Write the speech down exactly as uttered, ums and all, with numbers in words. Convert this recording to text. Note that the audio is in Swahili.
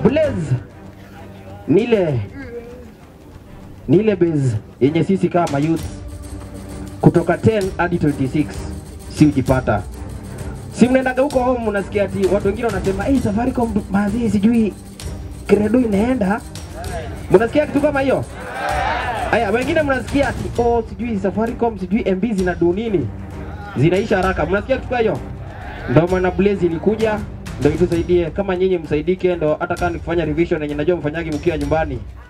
Blaze nile nile base yenye sisi kama youth kutoka ten hadi twenty-six si ujipata. Si mnaenda huko home mnasikia ati watu wengine wanasema eh, Safaricom mazi sijui credo inaenda. Mnasikia kitu kama hiyo? Aya, wengine mnasikia ati oh sijui Safaricom sijui M B zina do nini? Zinaisha haraka. Mnasikia kitu hiyo? Ndio maana Blaze ilikuja ndio itusaidie kama nyinyi msaidike, ndio hata kama nikifanya revision yenye najua mfanyagi mkiwa nyumbani